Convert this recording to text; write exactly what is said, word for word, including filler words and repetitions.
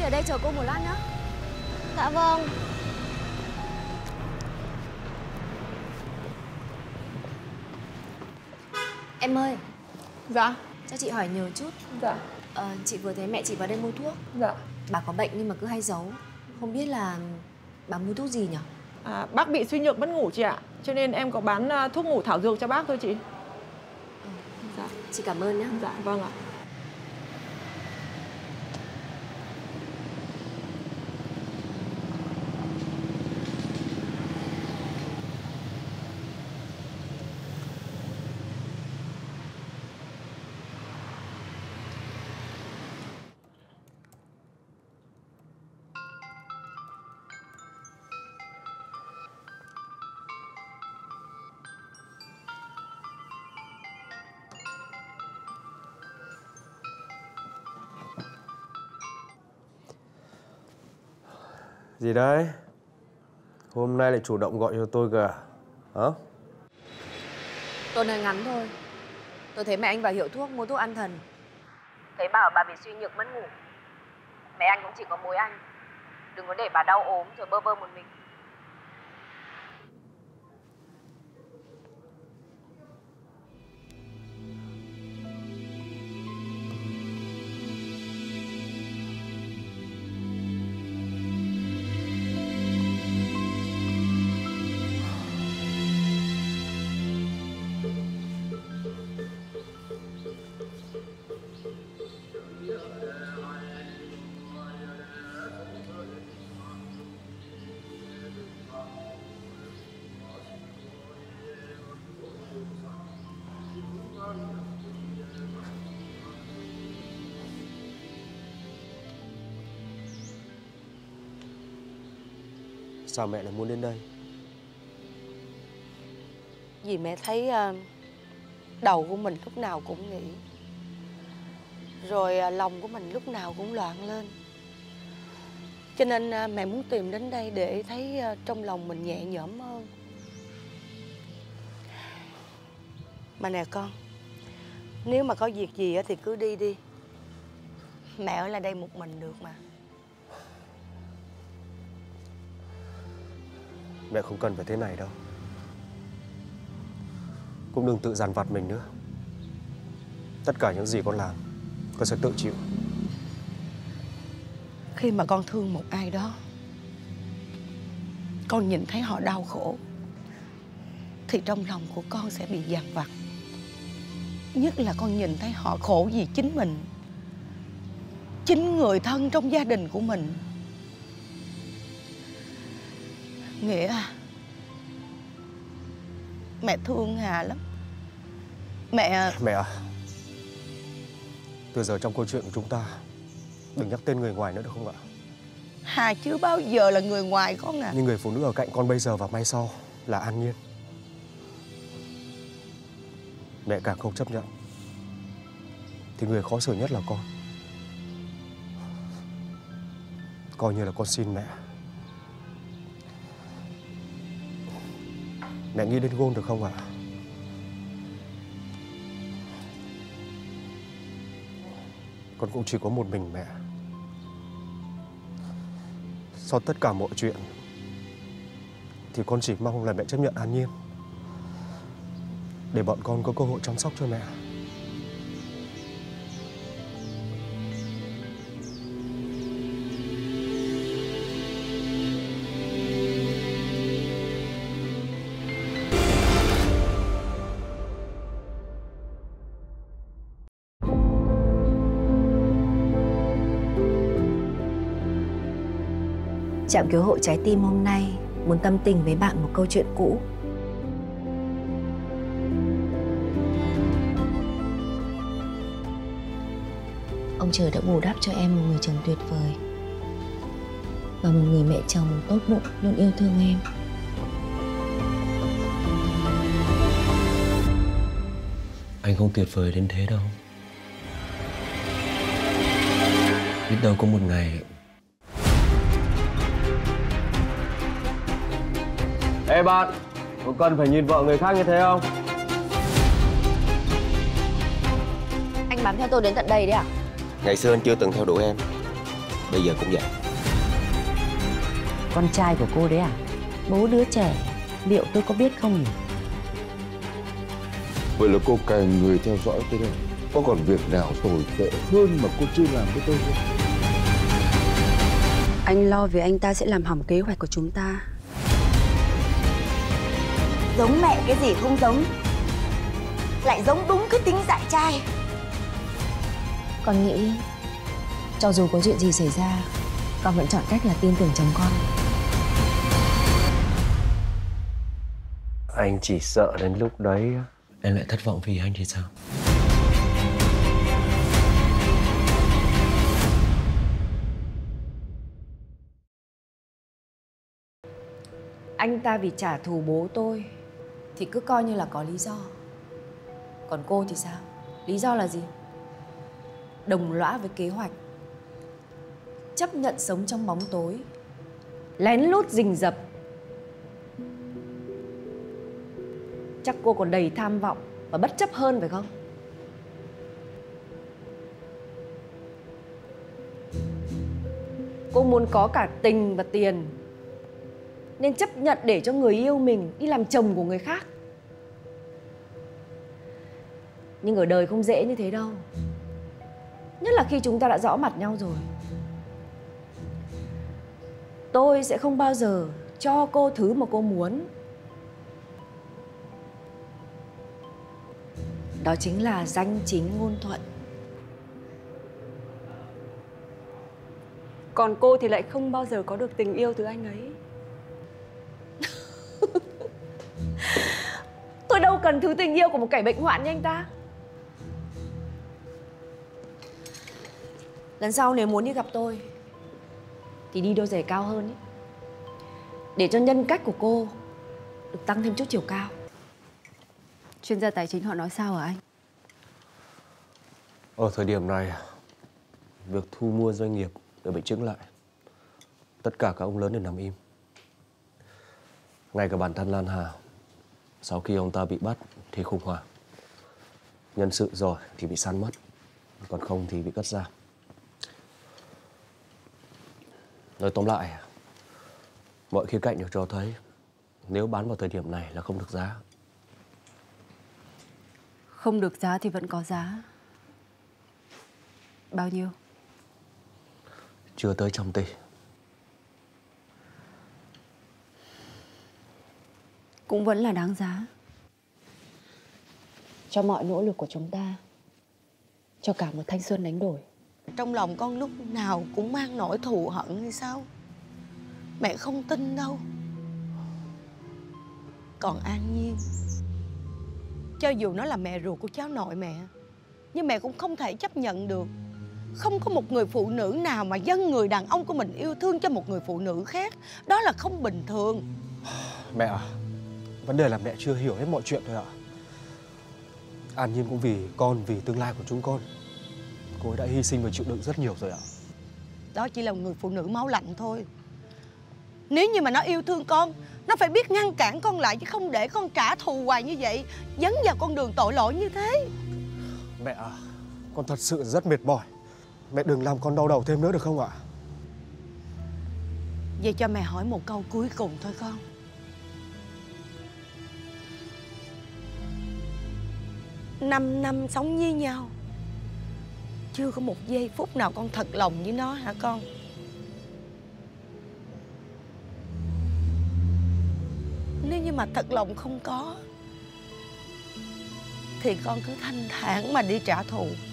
chị ở đây chờ cô một lát nhá. Dạ vâng. Em ơi. Dạ. Cho chị hỏi nhờ chút. Dạ. Ờ, chị vừa thấy mẹ chị vào đây mua thuốc. Dạ. Bà có bệnh nhưng mà cứ hay giấu. Không biết là bà mua thuốc gì nhỉ? À, bác bị suy nhược mất ngủ chị ạ. Cho nên em có bán thuốc ngủ thảo dược cho bác thôi chị. Ừ. Dạ. Chị cảm ơn nhé. Dạ vâng ạ. Gì đấy? Hôm nay lại chủ động gọi cho tôi kìa. Hả? Tôi nói ngắn thôi. Tôi thấy mẹ anh vào hiệu thuốc mua thuốc an thần. Thấy bảo bà bị suy nhược mất ngủ. Mẹ anh cũng chỉ có mỗi anh. Đừng có để bà đau ốm rồi bơ vơ một mình. Sao mẹ lại muốn đến đây? Vì mẹ thấy uh, đầu của mình lúc nào cũng nghĩ, rồi uh, lòng của mình lúc nào cũng loạn lên. Cho nên uh, mẹ muốn tìm đến đây để thấy uh, trong lòng mình nhẹ nhõm hơn. Mà nè con, nếu mà có việc gì thì cứ đi đi. Mẹ ở lại đây một mình được mà. Mẹ không cần phải thế này đâu. Cũng đừng tự dằn vặt mình nữa. Tất cả những gì con làm, con sẽ tự chịu. Khi mà con thương một ai đó, con nhìn thấy họ đau khổ, thì trong lòng của con sẽ bị dằn vặt. Nhất là con nhìn thấy họ khổ vì chính mình, chính người thân trong gia đình của mình. Nghĩa à, mẹ thương Hà lắm. Mẹ... Mẹ à, từ giờ trong câu chuyện của chúng ta đừng nhắc tên người ngoài nữa được không ạ? Hà chưa bao giờ là người ngoài con à. Nhưng người phụ nữ ở cạnh con bây giờ và mai sau là An Nhiên. Mẹ càng không chấp nhận thì người khó xử nhất là con. Coi như là con xin mẹ. Mẹ nghĩ đến Gôn được không ạ? Con cũng chỉ có một mình mẹ. Sau tất cả mọi chuyện thì con chỉ mong là mẹ chấp nhận An Nhiên, để bọn con có cơ hội chăm sóc cho mẹ. Trạm cứu hộ trái tim hôm nay muốn tâm tình với bạn một câu chuyện cũ. Ông trời đã bù đắp cho em một người chồng tuyệt vời và một người mẹ chồng tốt bụng luôn yêu thương em. Anh không tuyệt vời đến thế đâu. Biết đâu có một ngày. Ê bạn, có cần phải nhìn vợ người khác như thế không? Anh bám theo tôi đến tận đây đấy à? Ngày xưa anh chưa từng theo đuổi em. bây giờ cũng vậy. Con trai của cô đấy à? Bố đứa trẻ, liệu tôi có biết không nhỉ? Vậy là cô cài người theo dõi tôi đây. Có còn việc nào tồi tệ hơn mà cô chưa làm với tôi không? Anh lo vì anh ta sẽ làm hỏng kế hoạch của chúng ta. Giống mẹ cái gì không giống, lại giống đúng cái tính dại trai. Con nghĩ cho dù có chuyện gì xảy ra, con vẫn chọn cách là tin tưởng chồng con. Anh chỉ sợ đến lúc đấy Em lại thất vọng vì anh thì sao? Anh ta vì trả thù bố tôi thì cứ coi như là có lý do. Còn cô thì sao? Lý do là gì? Đồng lõa với kế hoạch, chấp nhận sống trong bóng tối, lén lút rình rập. Chắc cô còn đầy tham vọng và bất chấp hơn phải không? Cô muốn có cả tình và tiền, nên chấp nhận để cho người yêu mình đi làm chồng của người khác. Nhưng ở đời không dễ như thế đâu. Nhất là khi chúng ta đã rõ mặt nhau rồi. Tôi sẽ không bao giờ cho cô thứ mà cô muốn. Đó chính là danh chính ngôn thuận. Còn cô thì lại không bao giờ có được tình yêu từ anh ấy. Tôi đâu cần thứ tình yêu của một kẻ bệnh hoạn như anh ta. Lần sau nếu muốn đi gặp tôi thì đi đôi giày cao hơn ý, để cho nhân cách của cô được tăng thêm chút chiều cao. Chuyên gia tài chính họ nói sao hả anh? ở thời điểm này, việc thu mua doanh nghiệp đều bị chững lại. Tất cả các ông lớn đều nằm im. Ngay cả bản thân Lan Hà, sau khi ông ta bị bắt thì khủng hoảng. Nhân sự giỏi thì bị săn mất, còn không thì bị cắt giảm. Nói tóm lại, mọi khía cạnh đều cho thấy nếu bán vào thời điểm này là không được giá. Không được giá thì vẫn có giá. Bao nhiêu? Chưa tới trăm tỷ. Cũng vẫn là đáng giá. Cho mọi nỗ lực của chúng ta, cho cả một thanh xuân đánh đổi. Trong lòng con lúc nào cũng mang nỗi thù hận hay sao? Mẹ không tin đâu. Còn An Nhiên, cho dù nó là mẹ ruột của cháu nội mẹ, nhưng mẹ cũng không thể chấp nhận được. Không có một người phụ nữ nào mà dâng người đàn ông của mình yêu thương cho một người phụ nữ khác. Đó là không bình thường. Mẹ à, vấn đề là mẹ chưa hiểu hết mọi chuyện thôi ạ. An Nhiên cũng vì con, vì tương lai của chúng con, cô ấy đã hy sinh và chịu đựng rất nhiều rồi ạ. Đó chỉ là một người phụ nữ máu lạnh thôi. Nếu như mà nó yêu thương con, nó phải biết ngăn cản con lại, chứ không để con trả thù hoài như vậy, dấn vào con đường tội lỗi như thế. Mẹ à, con thật sự rất mệt mỏi. Mẹ đừng làm con đau đầu thêm nữa được không ạ? Vậy cho mẹ hỏi một câu cuối cùng thôi con. Năm năm sống với nhau, chưa có một giây phút nào con thật lòng với nó hả con? Nếu như mà thật lòng không có, thì con cứ thanh thản mà đi trả thù.